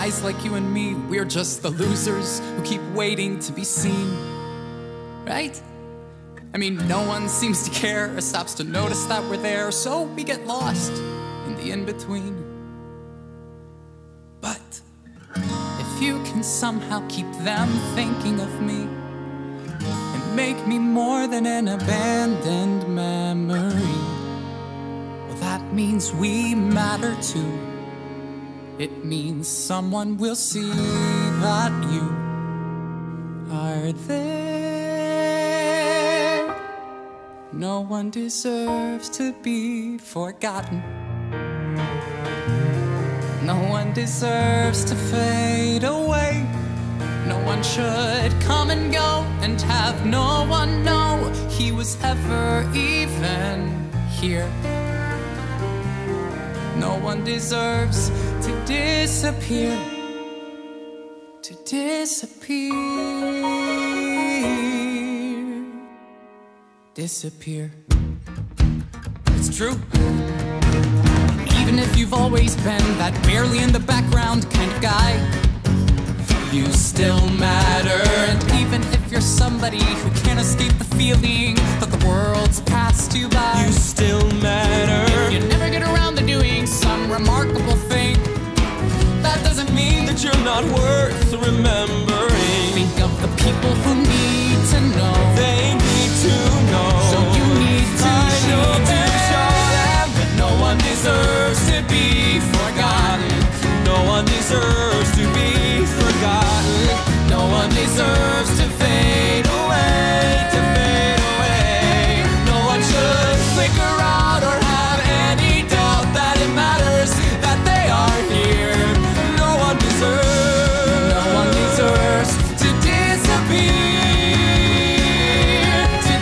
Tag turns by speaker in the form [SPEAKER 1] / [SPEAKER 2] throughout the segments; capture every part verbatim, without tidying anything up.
[SPEAKER 1] guys like you and me, we're just the losers who keep waiting to be seen, right? I mean, no one seems to care or stops to notice that we're there, so we get lost in the in-between. But if you can somehow keep them thinking of me and make me more than an abandoned memory, well, that means we matter too. It means someone will see that you are there. No one deserves to be forgotten. No one deserves to fade away. No one should come and go and have no one know he was ever even here. No one deserves to disappear, to disappear, disappear. It's true. Even if you've always been that barely in the background kind of guy, you still matter. And even if you're somebody who can't escape the feeling that the world's passed you by, you still matter. If you never get around to doing some remarkable thing, that doesn't mean that you're not worth remembering. Think of the people who need to know. They need to know. So you need to show them that no one deserves to be forgotten. No one deserves to be forgotten. No one deserves to fade away, to fade away. No one should flicker out or have any doubt that it matters that they are here. No one deserves, no one deserves to disappear, to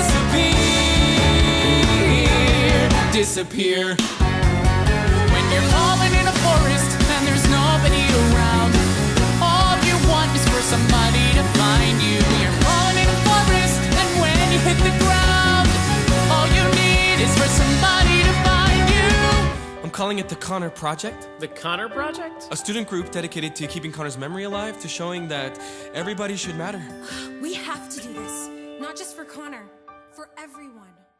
[SPEAKER 1] disappear, disappear. When you're falling in a forest and there's nobody around, all you want is for somebody to find you. You're falling in a forest, and when you hit the ground, all you need is for somebody to find you.
[SPEAKER 2] I'm calling it the Connor Project.
[SPEAKER 3] The Connor Project?
[SPEAKER 2] A student group dedicated to keeping Connor's memory alive, to showing that everybody should matter.
[SPEAKER 4] We have to do this, not just for Connor, for everyone.